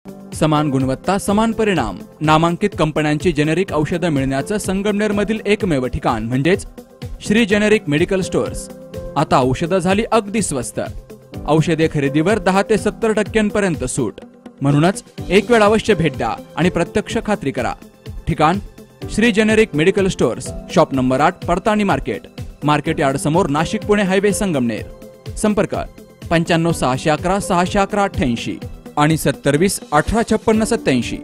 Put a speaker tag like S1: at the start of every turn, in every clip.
S1: समान गुणवत्ता समान परिणाम नामांकित कंपन्यांची जेनेरिक औषधं मिळण्याचं संगमनेरमधील एकमेव ठिकाण म्हणजेच श्री जेनेरिक मेडिकल स्टोअर्स। आता औषधं झाली अगदी स्वस्त। औषधे खरेदीवर 10 ते 70% सूट। म्हणूनच एक वेळ अवश्य भेट द्या आणि प्रत्यक्ष खात्री करा। ठिकाण Shri generic medical stores, shop number 8, पडताळणी मार्केट यार्ड समोर, नाशिक पुणे हायवे, संगमनेर। संपर्क 95 611 611 88 आणि 7020 1856 87।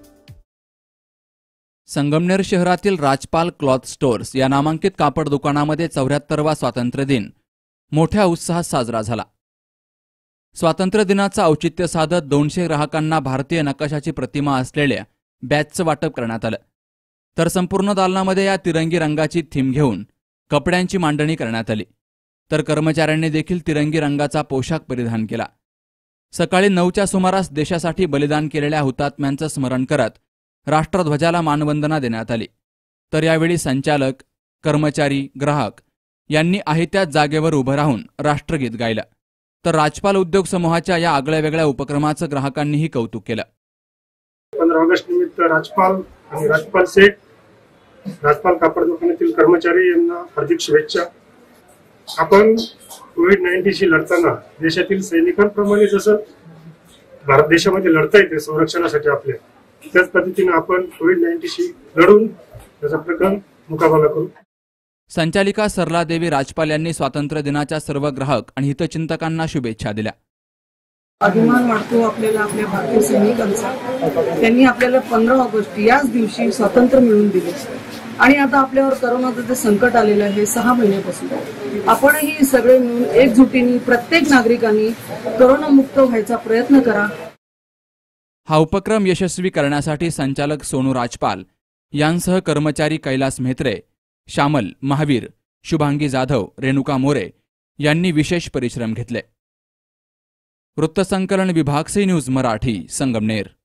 S1: संगमनेर शहरातील राजपाल क्लॉथ स्टोअर्स या नामांकित कापड दुकानामध्ये 74वा स्वातंत्र्य दिन मोठ्या उत्साहात साजरा झाला। स्वातंत्र्य दिनाचं औचित्य साधत 200 ग्राहकांना भारतीय नकाशाची प्रतिमा असलेल्या बॅचचं वाटप करण्यात आलं। तर संपूर्ण दालनामध्ये या तिरंगी रंगाची थीम घेऊन कपड्यांची मांडणी करण्यात आली। तर कर्मचाऱ्यांनी देखील तिरंगी रंगाचा पोशाख परिधान केला। सकाळी 9च्या सुमारास देशासाठी बलिदान केलेल्या हुतात्म्यांचं स्मरण करत राष्ट्रध्वजाला मानवंदना देण्यात आली। तर यावेळी संचालक, कर्मचारी, ग्राहक यांनी आहे त्याच जागेवर उभं राहून राष्ट्रगीत गायलं। तर राजपाल उद्योग समूहाच्या या आगळ्या-वेगळ्या उपक्रमाचं ग्राहकांनीही कौतुक केलं।
S2: 15 ऑगस्ट निमित्त राजपाल आणि राजपाल सेठ, राजपाल कापड दुकानातील कर्मचारी यांना हार्दिक शुभेच्छा। आपण कोविड-19शी लढताना देशातील सैनिकांप्रमाणे जसं भारत देशामध्ये लढता येते संरक्षणासाठी आपल्या, त्याच पद्धतीने आपण कोविड-19शी लढून त्याचा प्रकरण मुकाबला करू।
S1: संचालिका सरलादेवी राजपाल यांनी स्वातंत्र्य दिनाच्या सर्व ग्राहक आणि हितचिंतकांना शुभेच्छा दिल्या।
S3: अभिमान वाटतो आपल्याला आपल्या भारतीय सैनिकांचा। त्यांनी आपल्याला 15 ऑगस्ट याच दिवशी स्वातंत्र्य मिळवून दिले आणि आता आपल्यावर करोनाचं जे संकट आलेलं आहे 6 महिन्यापासून, आपणही सगळे मिळून एकजुटीने प्रत्येक नागरिकांनी करोनामुक्त व्हायचा प्रयत्न करा।
S1: हा उपक्रम यशस्वी करण्यासाठी संचालक सोनू राजपाल यांसह कर्मचारी कैलास म्हेत्रे, श्यामल महावीर, शुभांगी जाधव, रेणुका मोरे यांनी विशेष परिश्रम घेतले। वृत्तसंकलन विभाग, सी न्यूज मराठी, संगमनेर।